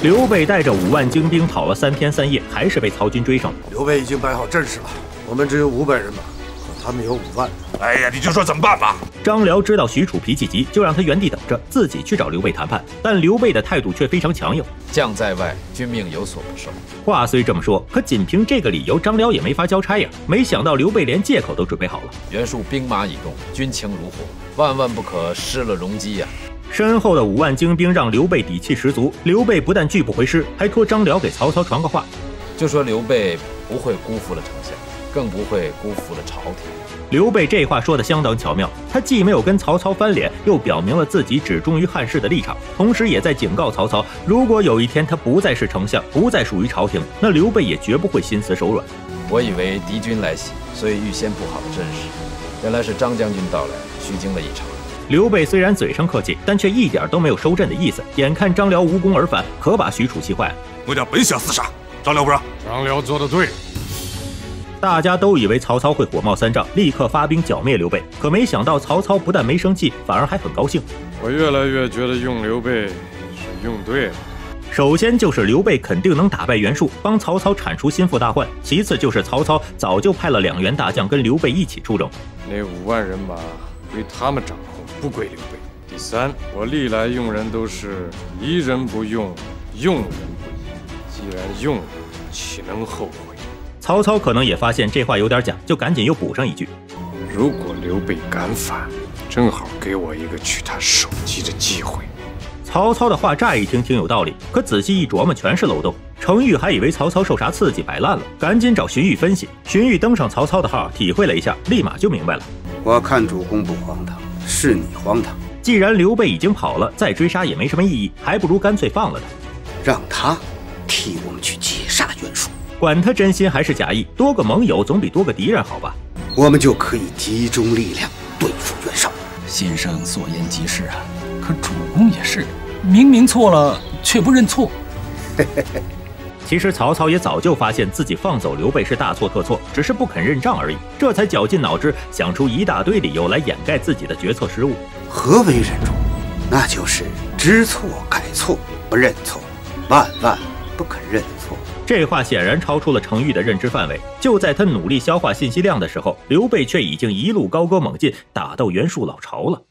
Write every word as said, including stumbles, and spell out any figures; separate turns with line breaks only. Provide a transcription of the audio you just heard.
刘备带着五万精兵跑了三天三夜，还是被曹军追上了。
刘备已经摆好阵势了，我们只有五百人马，可他们有五万。
哎呀，你就说怎么办吧。
张辽知道许褚脾气急，就让他原地等着，自己去找刘备谈判。但刘备的态度却非常强硬，
将在外，君命有所不受。
话虽这么说，可仅凭这个理由，张辽也没法交差呀。没想到刘备连借口都准备好了。
袁术兵马已动，军情如火，万万不可失了容机呀、啊！
身后的五万精兵让刘备底气十足。刘备不但拒不回师，还托张辽给曹操传个话，
就说刘备不会辜负了丞相，更不会辜负了朝廷。
刘备这话说的相当巧妙，他既没有跟曹操翻脸，又表明了自己只忠于汉室的立场，同时也在警告曹操，如果有一天他不再是丞相，不再属于朝廷，那刘备也绝不会心慈手软。
我以为敌军来袭，所以预先布好了阵势，原来是张将军到来，虚惊了一场。
刘备虽然嘴上客气，但却一点都没有收阵的意思。眼看张辽无功而返，可把许褚气坏了。
我俩本想厮杀，张辽不让。
张辽做得对。
大家都以为曹操会火冒三丈，立刻发兵剿灭刘备，可没想到曹操不但没生气，反而还很高兴。
我越来越觉得用刘备是用对了。
首先就是刘备肯定能打败袁术，帮曹操铲除心腹大患；其次就是曹操早就派了两员大将跟刘备一起出征，
那五万人马归他们掌控，不归刘备。第三，我历来用人都是疑人不用，用人不疑。既然用了，岂能后悔？
曹操可能也发现这话有点假，就赶紧又补上一句：
如果刘备敢反，正好给我一个取他首级的机会。
曹操的话乍一听挺有道理，可仔细一琢磨全是漏洞。程昱还以为曹操受啥刺激摆烂了，赶紧找荀彧分析。荀彧登上曹操的号，体会了一下，立马就明白了。
我看主公不荒唐，是你荒唐。
既然刘备已经跑了，再追杀也没什么意义，还不如干脆放了他，
让他替我们去截杀袁术。
管他真心还是假意，多个盟友总比多个敌人好吧？
我们就可以集中力量对付袁绍。
先生所言极是啊，可主公也是，明明错了却不认错。
其实曹操也早就发现自己放走刘备是大错特错，只是不肯认账而已，这才绞尽脑汁想出一大堆理由来掩盖自己的决策失误。
何为忍辱？那就是知错改错，不认错，万万不肯认错。
这话显然超出了程昱的认知范围。就在他努力消化信息量的时候，刘备却已经一路高歌猛进，打到袁术老巢了。